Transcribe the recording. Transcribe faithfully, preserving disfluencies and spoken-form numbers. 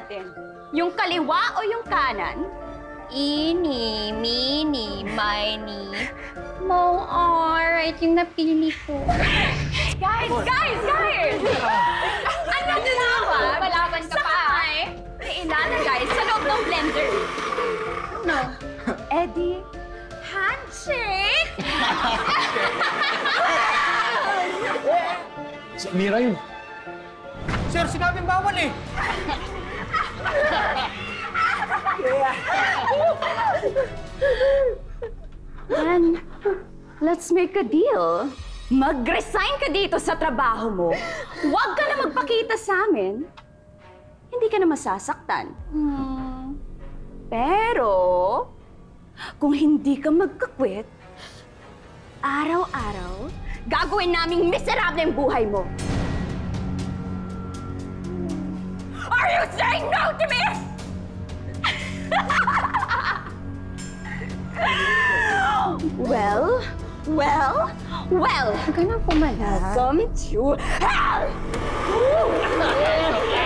natin? Yung kaliwa o yung kanan? Ini, mini, mini, mo, alright, yung napili ko. Guys, guys, guys! Ano ginawa? Malaban ka pa, eh? Ilalagay sa loob ng blender. No. Eddie, handshake! Si Mira yun. Sir, sinabing bawal eh. Then, let's make a deal. Mag-resign ka dito sa trabaho mo. Huwag ka na magpakita sa amin. Hindi ka na masasaktan. Hmm. Pero, kung hindi ka magkakwit, araw-araw, gagawin naming miserable ang buhay mo. Are you saying no to me? Well, well, well. Huwag ka na pumalag. Welcome to hell!